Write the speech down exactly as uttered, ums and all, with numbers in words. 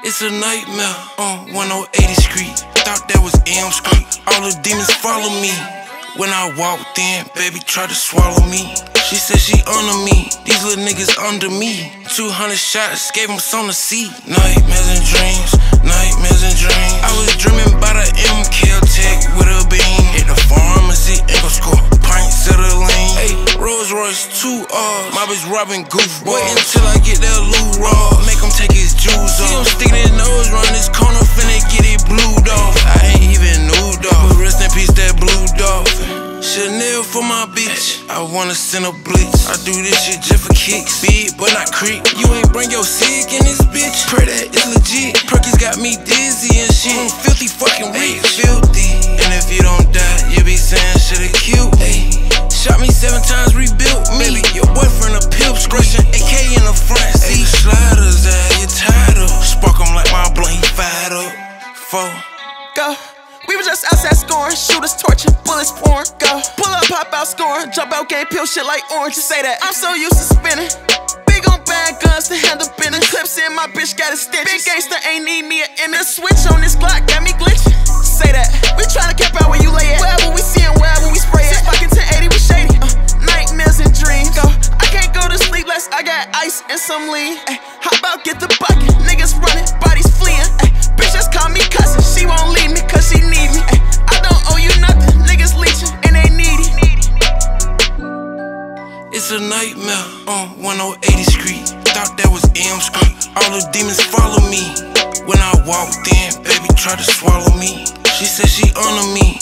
It's a nightmare on one oh eighty Street. Thought that was M Street. All the demons follow me. When I walked in, baby tried to swallow me. She said she under me. These little niggas under me. two hundred shots, gave them something to see. Nightmares and dreams, nightmares and dreams. I was dreaming about a M K Tech with a beam. Hit the pharmacy, ain't gon' score pints of the lean. Hey, Rolls Royce, two R's. My bitch robbing goofballs. Wait until I get that Lou Raw. Make him take his jewels off. See him sticking his nose round this corner, finna get it blued off. I ain't even nude off. But rest in peace, that blue dolphin. Chanel for my bitch, I wanna send a blitz. I do this shit just for kicks, big but not creep. You ain't bring your cig in this bitch, pray that it's legit. Perky's got me dizzy and shit, I'm filthy fucking rich. Filthy, and if you don't die, you be saying shit killed. Ay, shot me seven times, rebuilt me. Baby, your boyfriend a pimp, scratching A K in the front seat. Sliders that you tired of, spark 'em like my blunt, he fired up. Four, go. We was just outside scoring, shooters torching, bullets pouring, go. Pull up, pop out scoring, jump out, game, peel shit like orange. Just say that I'm so used to spinning. Big on bad guns to handle business. Clips in my bitch got a stitch. Big gangster ain't need me an image. Switch on this Glock got me glitching. Say that we tryna cap out where you lay at. Wherever we see and wherever we spray at. Fucking ten eighty we shady. Uh, nightmares and dreams. Go. I can't go to sleep less. I got ice and some lean. Ay, hop out, get the bucket. Niggas running, bodies fleeing. Ay, bitch just call me cousin. She won't leave me cause she need me. Ay, I don't owe you nothing. Niggas leeching and they needy. it's a nightmare on one oh eighty Street. Thought that was M Street. All the demons follow me. When I walked in, baby tried to swallow me. She said she under me.